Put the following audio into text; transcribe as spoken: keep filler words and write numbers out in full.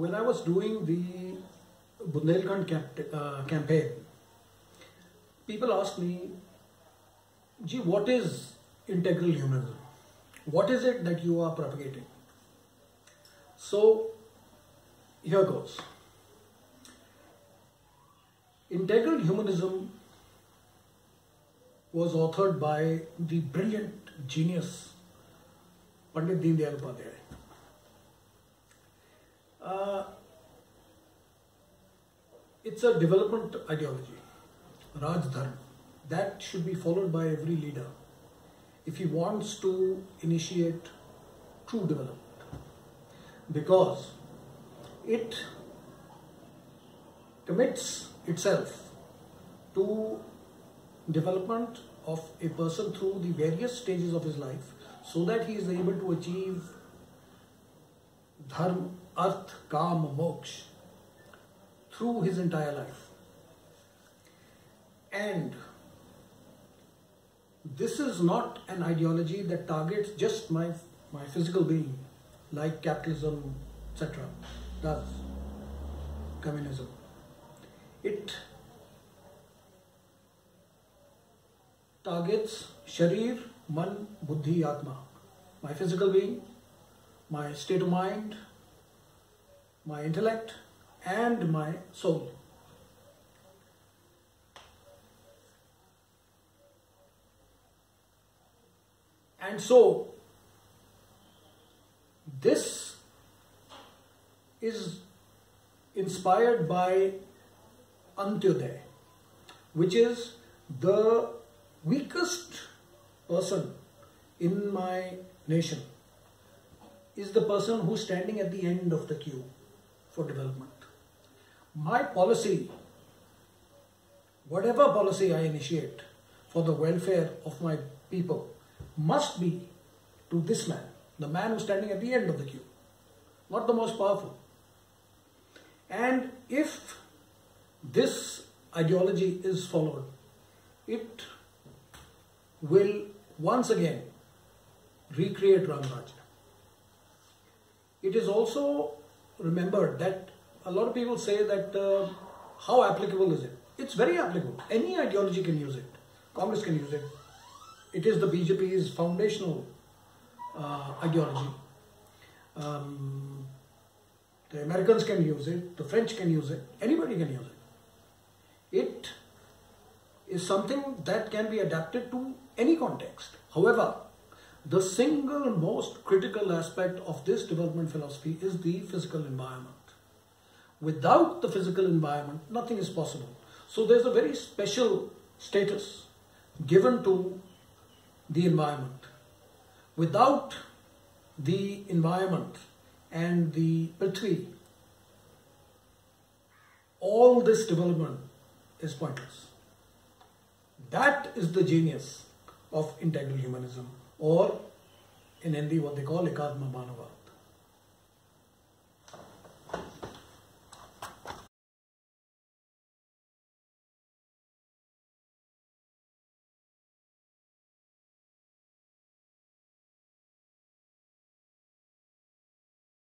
when I was doing the Bundelkhand camp, uh, campaign, people asked me, Gee, what is integral humanism? What is it that you are propagating? So, here goes. Integral humanism was authored by the brilliant genius Pandit Deen Dayal Upadhyay. Uh, it's a development ideology, Raj Dharma, that should be followed by every leader if he wants to initiate true development, because it commits itself to development of a person through the various stages of his life, so that he is able to achieve dharma, arth, kama, moksha through his entire life. And this is not an ideology that targets just my, my physical being, like capitalism, et cetera does, communism. It targets Sharir, Man, Buddhi, Atma, my physical being, my state of mind, my intellect, and my soul. And so, this is inspired by Antyodaya, which is the weakest person in my nation, is the person who's standing at the end of the queue for development. My policy, whatever policy I initiate for the welfare of my people, must be to this man, the man who's standing at the end of the queue, not the most powerful. And if this ideology is followed, it will once again recreate Ramrajya. It is also remembered that a lot of people say that uh, how applicable is it? It's very applicable. Any ideology can use it. Congress can use it. It is the B J P's foundational uh, ideology. Um, the Americans can use it. The French can use it. Anybody can use it. It is something that can be adapted to any context. However, the single most critical aspect of this development philosophy is the physical environment. Without the physical environment, nothing is possible. So there's a very special status given to the environment. Without the environment and the Prithvi, all this development is pointless. That is the genius of integral humanism, or in Hindi what they call Ekatma Manava.